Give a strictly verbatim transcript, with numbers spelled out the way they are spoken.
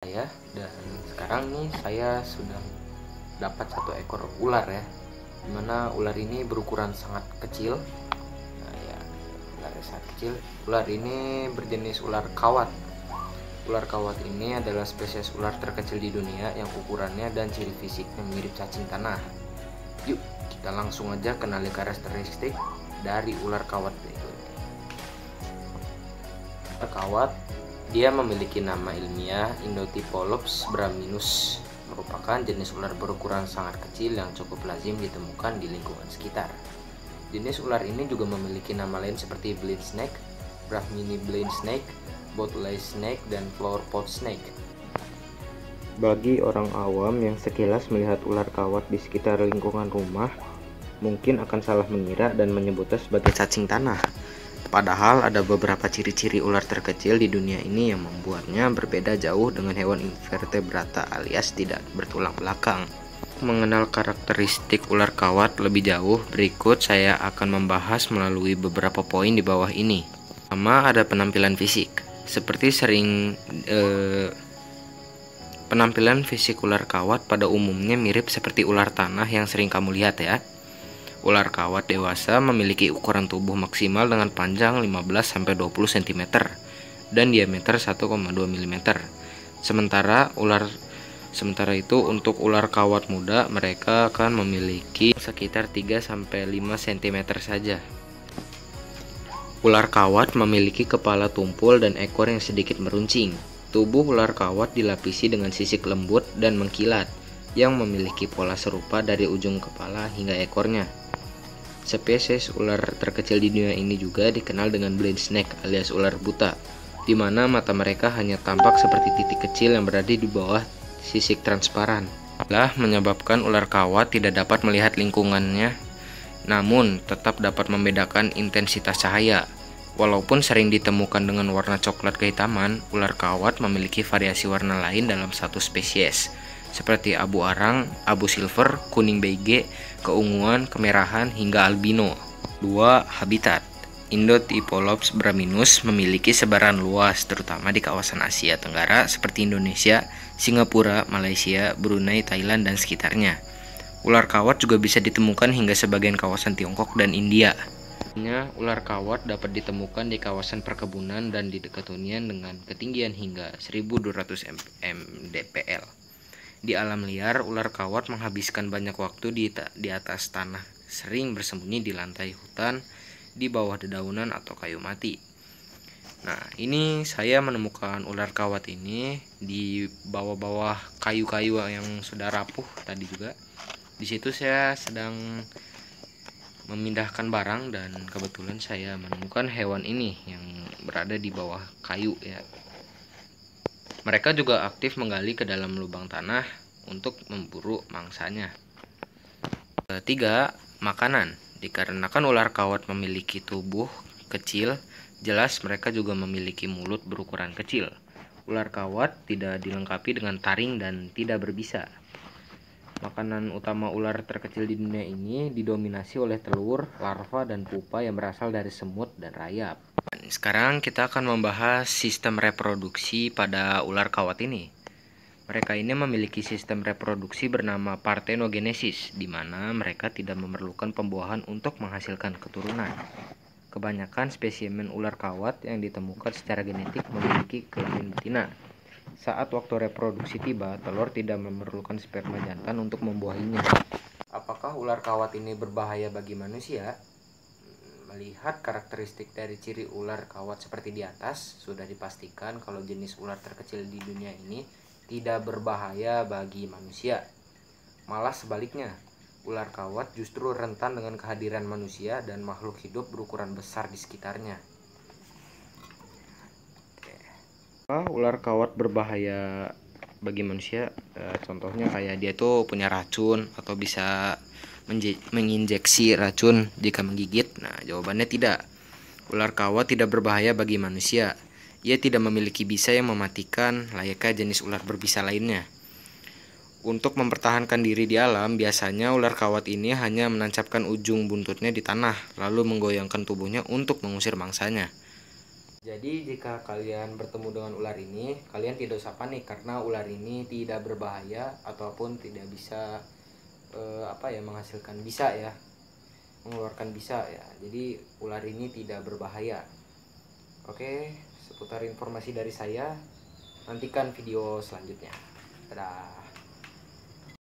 saya. Dan sekarang nih saya sudah dapat satu ekor ular ya, dimana ular ini berukuran sangat kecil. Nah ya, ular sangat kecil. Ular ini berjenis ular kawat. Ular kawat ini adalah spesies ular terkecil di dunia yang ukurannya dan ciri fisiknya mirip cacing tanah. Yuk kita langsung aja kenali karakteristik dari ular kawat itu. Ular kawat, dia memiliki nama ilmiah Indotyphalops braminus, merupakan jenis ular berukuran sangat kecil yang cukup lazim ditemukan di lingkungan sekitar. Jenis ular ini juga memiliki nama lain seperti blind snake, Brahmini blind snake, bootleg snake, dan flower pot snake. Bagi orang awam yang sekilas melihat ular kawat di sekitar lingkungan rumah, mungkin akan salah mengira dan menyebutnya sebagai cacing tanah. Padahal ada beberapa ciri-ciri ular terkecil di dunia ini yang membuatnya berbeda jauh dengan hewan invertebrata alias tidak bertulang belakang. Mengenal karakteristik ular kawat lebih jauh, berikut saya akan membahas melalui beberapa poin di bawah ini. Pertama, ada penampilan fisik. Seperti sering eh, penampilan fisik ular kawat pada umumnya mirip seperti ular tanah yang sering kamu lihat ya. Ular kawat dewasa memiliki ukuran tubuh maksimal dengan panjang lima belas sampai dua puluh sentimeter dan diameter satu koma dua milimeter. Sementara ular sementara itu untuk ular kawat muda, mereka akan memiliki sekitar tiga sampai lima sentimeter saja. Ular kawat memiliki kepala tumpul dan ekor yang sedikit meruncing. Tubuh ular kawat dilapisi dengan sisik lembut dan mengkilat yang memiliki pola serupa dari ujung kepala hingga ekornya. Spesies ular terkecil di dunia ini juga dikenal dengan blind snake alias ular buta, di mana mata mereka hanya tampak seperti titik kecil yang berada di bawah sisik transparan. Lah menyebabkan ular kawat tidak dapat melihat lingkungannya, namun tetap dapat membedakan intensitas cahaya. Walaupun sering ditemukan dengan warna coklat kehitaman, ular kawat memiliki variasi warna lain dalam satu spesies, seperti abu arang, abu silver, kuning beige, keunguan, kemerahan, hingga albino. Dua. Habitat. Indotyphalops braminus memiliki sebaran luas terutama di kawasan Asia Tenggara seperti Indonesia, Singapura, Malaysia, Brunei, Thailand, dan sekitarnya. Ular kawat juga bisa ditemukan hingga sebagian kawasan Tiongkok dan India. Ular kawat dapat ditemukan di kawasan perkebunan dan di dekat hunian dengan ketinggian hingga seribu dua ratus mdpl. Di alam liar, ular kawat menghabiskan banyak waktu di, di atas tanah, sering bersembunyi di lantai hutan, di bawah dedaunan atau kayu mati. Nah, ini saya menemukan ular kawat ini di bawah-bawah kayu-kayu yang sudah rapuh tadi juga. Di situ saya sedang memindahkan barang dan kebetulan saya menemukan hewan ini yang berada di bawah kayu ya. Mereka juga aktif menggali ke dalam lubang tanah untuk memburu mangsanya. Ketiga, makanan. Dikarenakan ular kawat memiliki tubuh kecil, jelas mereka juga memiliki mulut berukuran kecil. Ular kawat tidak dilengkapi dengan taring dan tidak berbisa. Makanan utama ular terkecil di dunia ini didominasi oleh telur, larva, dan pupa yang berasal dari semut dan rayap. Sekarang kita akan membahas sistem reproduksi pada ular kawat ini. Mereka ini memiliki sistem reproduksi bernama parthenogenesis, di mana mereka tidak memerlukan pembuahan untuk menghasilkan keturunan. Kebanyakan spesimen ular kawat yang ditemukan secara genetik memiliki kelamin betina. Saat waktu reproduksi tiba, telur tidak memerlukan sperma jantan untuk membuahinya. Apakah ular kawat ini berbahaya bagi manusia? Melihat karakteristik dari ciri ular kawat seperti di atas, sudah dipastikan kalau jenis ular terkecil di dunia ini tidak berbahaya bagi manusia. Malah sebaliknya, ular kawat justru rentan dengan kehadiran manusia dan makhluk hidup berukuran besar di sekitarnya. Ular kawat berbahaya bagi manusia, e, contohnya kayak dia tuh punya racun atau bisa menginjeksi racun jika menggigit. Nah, jawabannya tidak. Ular kawat tidak berbahaya bagi manusia. Ia tidak memiliki bisa yang mematikan layaknya jenis ular berbisa lainnya. Untuk mempertahankan diri di alam, biasanya ular kawat ini hanya menancapkan ujung buntutnya di tanah, lalu menggoyangkan tubuhnya untuk mengusir mangsanya. Jadi jika kalian bertemu dengan ular ini, kalian tidak usah panik karena ular ini tidak berbahaya ataupun tidak bisa eh, apa ya menghasilkan bisa ya, mengeluarkan bisa ya. Jadi ular ini tidak berbahaya. Oke, seputar informasi dari saya. Nantikan video selanjutnya. Dadah.